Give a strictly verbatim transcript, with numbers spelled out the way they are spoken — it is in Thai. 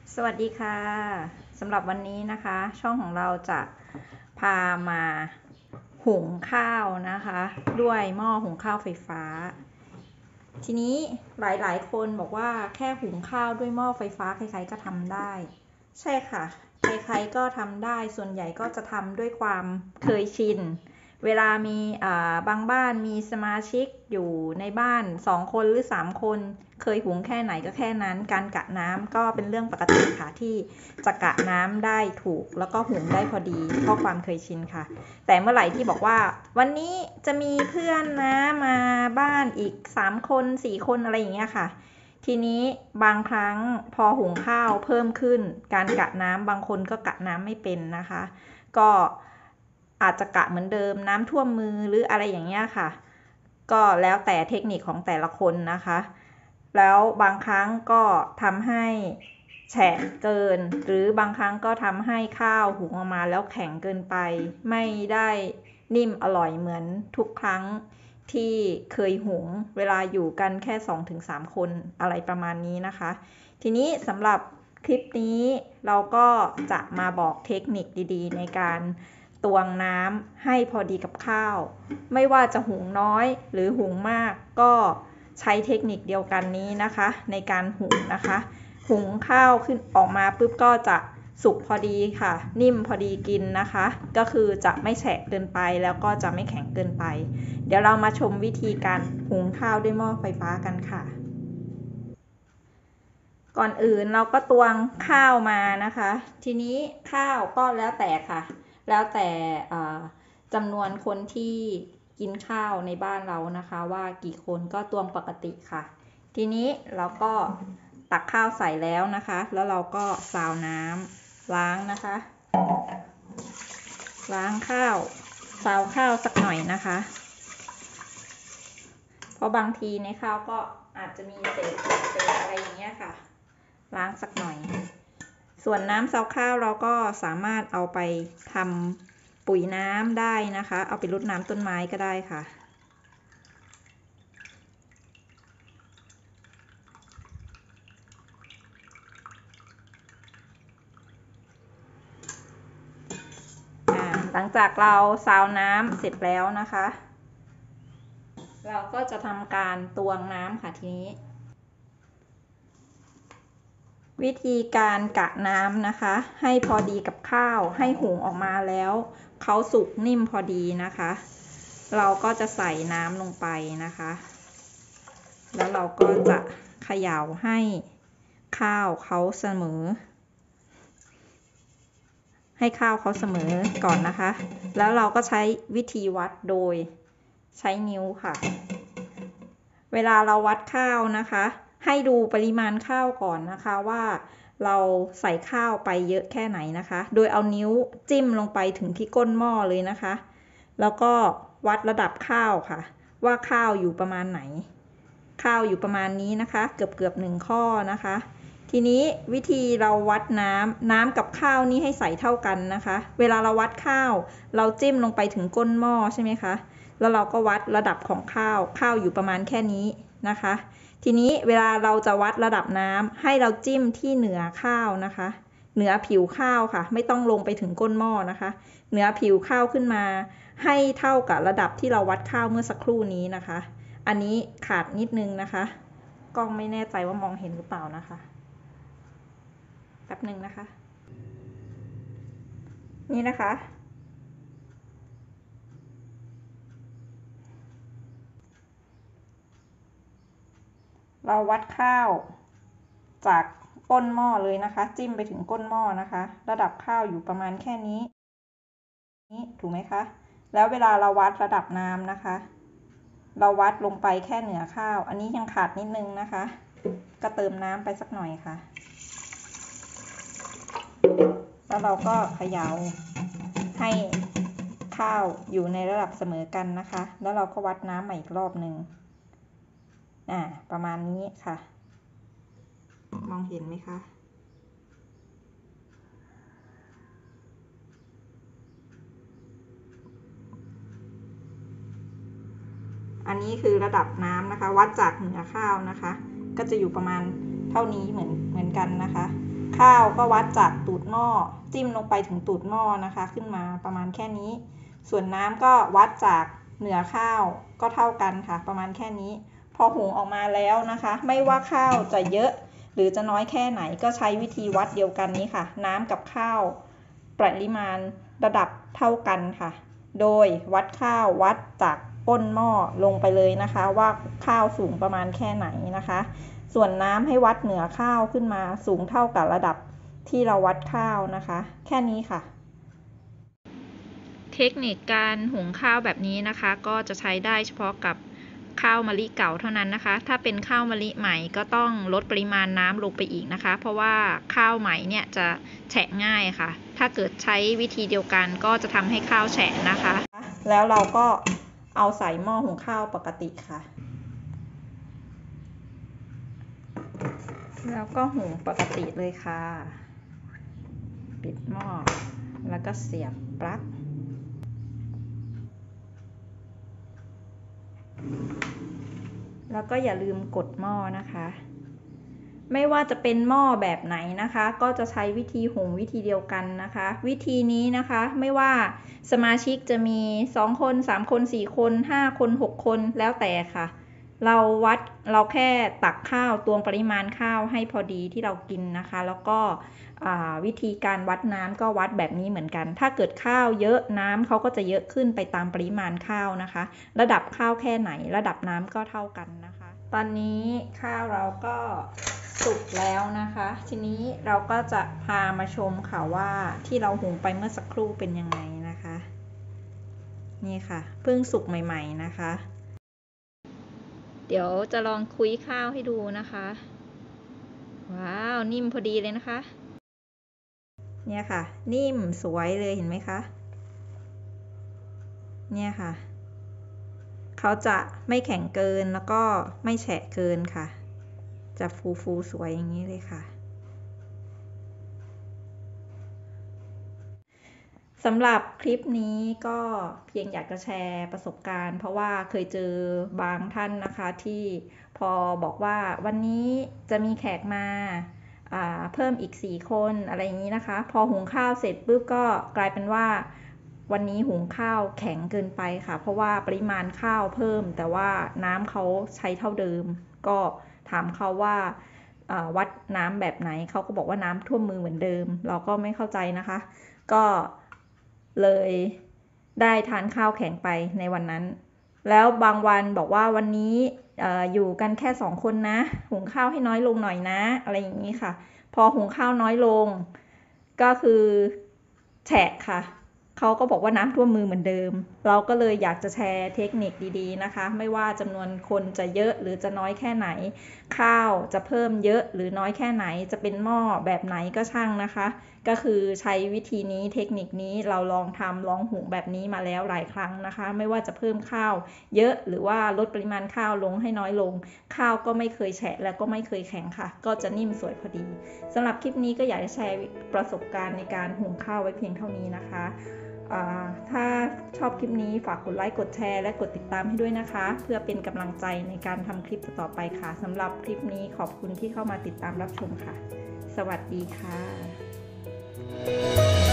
สวัสดีค่ะสำหรับวันนี้นะคะช่องของเราจะพามาหุงข้าวนะคะด้วยหม้อหุงข้าวไฟฟ้าทีนี้หลายๆคนบอกว่าแค่หุงข้าวด้วยหม้อไฟฟ้าใครๆก็ทำได้ใช่ค่ะใครๆก็ทำได้ส่วนใหญ่ก็จะทำด้วยความเคยชินเวลามีอ่าบางบ้านมีสมาชิกอยู่ในบ้านสองคนหรือสามคนเคยหุงแค่ไหนก็แค่นั้นการกะน้ำก็เป็นเรื่องปกติค่ะที่จะกะน้ำได้ถูกแล้วก็หุงได้พอดีเพราะความเคยชินค่ะแต่เมื่อไหร่ที่บอกว่าวันนี้จะมีเพื่อนนะมาบ้านอีกสามคนสี่คนอะไรอย่างเงี้ยค่ะทีนี้บางครั้งพอหุงข้าวเพิ่มขึ้นการกะน้ำบางคนก็กะน้ำไม่เป็นนะคะก็อาจจะกะเหมือนเดิมน้ำท่วมมือหรืออะไรอย่างเงี้ยค่ะก็แล้วแต่เทคนิคของแต่ละคนนะคะแล้วบางครั้งก็ทำให้แฉะเกินหรือบางครั้งก็ทำให้ข้าวหุงออกมาแล้วแข็งเกินไปไม่ได้นิ่มอร่อยเหมือนทุกครั้งที่เคยหุงเวลาอยู่กันแค่ สองถึงสาม คนอะไรประมาณนี้นะคะทีนี้สำหรับคลิปนี้เราก็จะมาบอกเทคนิคดีๆในการตวงน้ำให้พอดีกับข้าวไม่ว่าจะหุงน้อยหรือหุงมากก็ใช้เทคนิคเดียวกันนี้นะคะในการหุงนะคะหุงข้าวขึ้นออกมาปุ๊บก็จะสุกพอดีค่ะนิ่มพอดีกินนะคะก็คือจะไม่แฉะเกินไปแล้วก็จะไม่แข็งเกินไปเดี๋ยวเรามาชมวิธีการหุงข้าวด้วยหม้อไฟฟ้ากันค่ะก่อนอื่นเราก็ตวงข้าวมานะคะทีนี้ข้าวก็แล้วแต่ค่ะแล้วแต่จำนวนคนที่กินข้าวในบ้านเรานะคะว่ากี่คนก็ตวงปกติค่ะทีนี้เราก็ตักข้าวใส่แล้วนะคะแล้วเราก็ซาวน้ำล้างนะคะล้างข้าวซาวข้าวสักหน่อยนะคะเพราะบางทีในข้าวก็อาจจะมีเศษเศษอะไรอย่างเงี้ยค่ะล้างสักหน่อยส่วนน้ำซาวข้าวเราก็สามารถเอาไปทำปุ๋ยน้ำได้นะคะเอาไปรดน้ำต้นไม้ก็ได้ค่ะหลังจากเราซาวน้ำเสร็จแล้วนะคะเราก็จะทำการตวงน้ำค่ะทีนี้วิธีการกะน้ำนะคะให้พอดีกับข้าวให้หุงออกมาแล้วเขาสุกนิ่มพอดีนะคะเราก็จะใส่น้ำลงไปนะคะแล้วเราก็จะเขย่าให้ข้าวเขาเสมอให้ข้าวเขาเสมอก่อนนะคะแล้วเราก็ใช้วิธีวัดโดยใช้นิ้วค่ะเวลาเราวัดข้าวนะคะให้ดูปริมาณข้าวก่อนนะคะว่าเราใส่ข้าวไปเยอะแค่ไหนนะคะโดยเอานิ้วจิ้มลงไปถึงที่ก้นหม้อเลยนะคะแล้วก็วัดระดับข้าวค่ะว่าข้าวอยู่ประมาณไหนข้าวอยู่ประมาณนี้นะคะเกือบเกือบหนึ่งข้อนะคะทีนี้วิธีเราวัดน้ำน้ำกับข้าวนี่ให้ใส่เท่ากันนะคะเวลาเราวัดข้าวเราจิ้มลงไปถึงก้นหม้อใช่ไหมคะแล้วเราก็วัดระดับของข้าวข้าวอยู่ประมาณแค่นี้นะคะทีนี้เวลาเราจะวัดระดับน้ำให้เราจิ้มที่เหนือข้าวนะคะเหนือผิวข้าวค่ะไม่ต้องลงไปถึงก้นหม้อนะคะเหนือผิวข้าวขึ้นมาให้เท่ากับระดับที่เราวัดข้าวเมื่อสักครู่นี้นะคะอันนี้ขาดนิดนึงนะคะกล้องไม่แน่ใจว่ามองเห็นหรือเปล่านะคะแป๊บนึงนะคะนี่นะคะเราวัดข้าวจากก้นหม้อเลยนะคะจิ้มไปถึงก้นหม้อนะคะระดับข้าวอยู่ประมาณแค่นี้นี่ถูกไหมคะแล้วเวลาเราวัดระดับน้ำนะคะเราวัดลงไปแค่เหนือข้าวอันนี้ยังขาดนิดนึงนะคะก็เติมน้ำไปสักหน่อยค่ะแล้วเราก็เขย่าให้ข้าวอยู่ในระดับเสมอกันนะคะแล้วเราก็วัดน้ำใหม่อีกรอบหนึ่งอ่าประมาณนี้ค่ะมองเห็นไหมคะอันนี้คือระดับน้ำนะคะวัดจากเหนือข้าวนะคะก็จะอยู่ประมาณเท่านี้เหมือนเหมือนกันนะคะข้าวก็วัดจากตูดหม้อจิ้มลงไปถึงตูดหม้อนะคะขึ้นมาประมาณแค่นี้ส่วนน้ำก็วัดจากเหนือข้าวก็เท่ากันค่ะประมาณแค่นี้พอหุงออกมาแล้วนะคะไม่ว่าข้าวจะเยอะหรือจะน้อยแค่ไหนก็ใช้วิธีวัดเดียวกันนี้ค่ะน้ำกับข้าวปริมาณระดับเท่ากันค่ะโดยวัดข้าววัดจากก้นหม้อลงไปเลยนะคะว่าข้าวสูงประมาณแค่ไหนนะคะส่วนน้ำให้วัดเหนือข้าวขึ้นมาสูงเท่ากับระดับที่เราวัดข้าวนะคะแค่นี้ค่ะเทคนิคการหุงข้าวแบบนี้นะคะก็จะใช้ได้เฉพาะกับข้าวมะลิเก่าเท่านั้นนะคะถ้าเป็นข้าวมะลิใหม่ก็ต้องลดปริมาณน้ำลงไปอีกนะคะเพราะว่าข้าวใหม่เนี่ยจะแฉะง่ายค่ะถ้าเกิดใช้วิธีเดียวกันก็จะทำให้ข้าวแฉะนะคะแล้วเราก็เอาใส่หม้อหุงข้าวปกติค่ะแล้วก็หุงปกติเลยค่ะปิดหม้อแล้วก็เสียบปลั๊กแล้วก็อย่าลืมกดหม้อนะคะไม่ว่าจะเป็นหม้อแบบไหนนะคะก็จะใช้วิธีหุงวิธีเดียวกันนะคะวิธีนี้นะคะไม่ว่าสมาชิกจะมีสองคนสามคนสี่คนห้าคนหกคนแล้วแต่ค่ะเราวัดเราแค่ตักข้าวตวงปริมาณข้าวให้พอดีที่เรากินนะคะแล้วก็วิธีการวัดน้ำก็วัดแบบนี้เหมือนกันถ้าเกิดข้าวเยอะน้ำเขาก็จะเยอะขึ้นไปตามปริมาณข้าวนะคะระดับข้าวแค่ไหนระดับน้ำก็เท่ากันนะคะตอนนี้ข้าวเราก็สุกแล้วนะคะทีนี้เราก็จะพามาชมค่ะว่าที่เราหุงไปเมื่อสักครู่เป็นยังไงนะคะนี่ค่ะเพิ่งสุกใหม่ๆนะคะเดี๋ยวจะลองคุยข้าวให้ดูนะคะว้าวนิ่มพอดีเลยนะคะเนี่ยค่ะนิ่มสวยเลยเห็นไหมคะเนี่ยค่ะเขาจะไม่แข็งเกินแล้วก็ไม่แฉะเกินค่ะจะฟูๆสวยอย่างนี้เลยค่ะสำหรับคลิปนี้ก็เพียงอยากจะแชร์ประสบการณ์เพราะว่าเคยเจอบางท่านนะคะที่พอบอกว่าวันนี้จะมีแขกมาเพิ่มอีกสี่คนอะไรอย่างนี้นะคะพอหุงข้าวเสร็จปุ๊บก็กลายเป็นว่าวันนี้หุงข้าวแข็งเกินไปค่ะเพราะว่าปริมาณข้าวเพิ่มแต่ว่าน้ำเขาใช้เท่าเดิมก็ถามเขาว่าวัดน้ำแบบไหนเขาก็บอกว่าน้ำท่วมมือเหมือนเดิมเราก็ไม่เข้าใจนะคะก็เลยได้ทานข้าวแข็งไปในวันนั้นแล้วบางวันบอกว่าวันนี้ อ, อยู่กันแค่สองคนนะหุงข้าวให้น้อยลงหน่อยนะอะไรอย่างนี้ค่ะพอหุงข้าวน้อยลงก็คือแฉะค่ะเขาก็บอกว่าน้ำท่วมมือเหมือนเดิมเราก็เลยอยากจะแชร์เทคนิคดีๆนะคะไม่ว่าจำนวนคนจะเยอะหรือจะน้อยแค่ไหนข้าวจะเพิ่มเยอะหรือน้อยแค่ไหนจะเป็นหม้อแบบไหนก็ช่างนะคะก็คือใช้วิธีนี้เทคนิคนี้เราลองทำลองหุงแบบนี้มาแล้วหลายครั้งนะคะไม่ว่าจะเพิ่มข้าวเยอะหรือว่าลดปริมาณข้าวลงให้น้อยลงข้าวก็ไม่เคยแฉะและก็ไม่เคยแข็งค่ะก็จะนิ่มสวยพอดีสำหรับคลิปนี้ก็อยากจะแชร์ประสบการณ์ในการหุงข้าวไว้เพียงเท่านี้นะคะถ้าชอบคลิปนี้ฝากกดไลค์กดแชร์และกดติดตามให้ด้วยนะคะเพื่อเป็นกำลังใจในการทำคลิปต่อไปค่ะสำหรับคลิปนี้ขอบคุณที่เข้ามาติดตามรับชมค่ะสวัสดีค่ะ